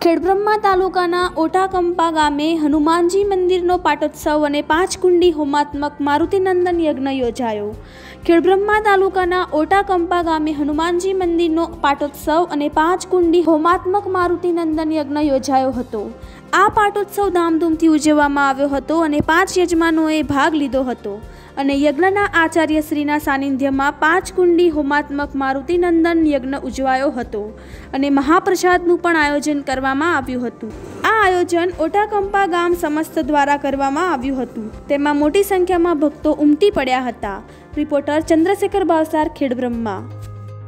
ખેડબ્રહ્મા તાલુકાના ઓટાકંપા ગામે હનુમાનજી મંદિરનો પાટોત્સવ અને 5 કુંડી હોમાત્મક મારુતિનંદન યજ્ઞ યોજાયો। ખેડબ્રહ્મા તાલુકાના ઓટાકંપા ગામે હનુમાનજી મંદિરનો પાટોત્સવ અને 5 કુંડી હોમાત્મક મારુતિનંદન યજ્ઞ યોજાયો હતો। આ પાટોત્સવ ધામધૂમથી ઉજવવામાં આવ્યો હતો અને 5 યજમાનોએ ભાગ લીધો હતો અને યજ્ઞના આચાર્યશ્રીના સાનિધ્યમાં 5 કુંડી હોમાત્મક મારુતિનંદન યજ્ઞ ઉજવાયો હતો અને મહાપ્રસાદનું પણ આયોજન કરવામાં આવ્યું હતું। આ આયોજન ઓટાકંપા ગામ સમસ્ત દ્વારા કરવામાં આવ્યું હતું। તેમાં મોટી સંખ્યામાં ભક્તો ઉમટી પડ્યા હતા। રિપોર્ટર ચંદ્રશેખર ભાવસાર, ખેડબ્રહ્મા।